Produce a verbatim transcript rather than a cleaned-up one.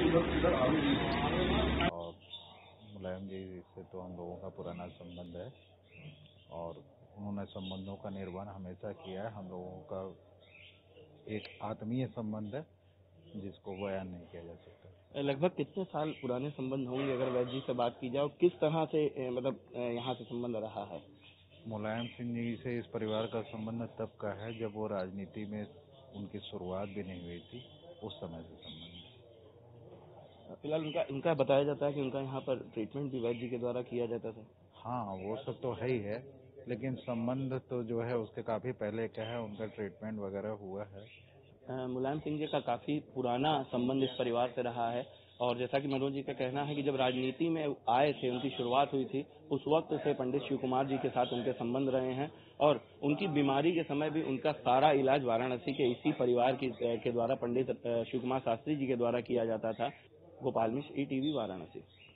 और मुलायम जी से तो हम लोगों का पुराना संबंध है और उन्होंने संबंधों का निर्वहन हमेशा किया है। हम लोगों का एक आत्मीय संबंध है जिसको बयान नहीं किया जा सकता। लगभग कितने साल पुराने संबंध होंगे अगर वैद्य जी से बात की जाए, किस तरह से ए, मतलब ए, यहाँ से संबंध रहा है? मुलायम सिंह जी से इस परिवार का संबंध तब का है जब वो राजनीति में उनकी शुरुआत भी नहीं हुई थी, उस समय से संबंध है। फिलहाल उनका इनका बताया जाता है कि उनका यहाँ पर ट्रीटमेंट भी वैद्य जी के द्वारा किया जाता था। हाँ, वो सब तो है ही है, लेकिन संबंध तो जो है उसके काफी पहले का है, उनका ट्रीटमेंट वगैरह हुआ है। मुलायम सिंह जी का काफी पुराना संबंध इस परिवार से रहा है और जैसा कि मनोज जी का कहना है कि जब राजनीति में आए थे, उनकी शुरुआत हुई थी, उस वक्त से पंडित शिव कुमार जी के साथ उनके संबंध रहे हैं और उनकी बीमारी के समय भी उनका सारा इलाज वाराणसी के इसी परिवार की के द्वारा पंडित शिव कुमार शास्त्री जी के द्वारा किया जाता था। Gopal Mishra, E TV, Varanasi.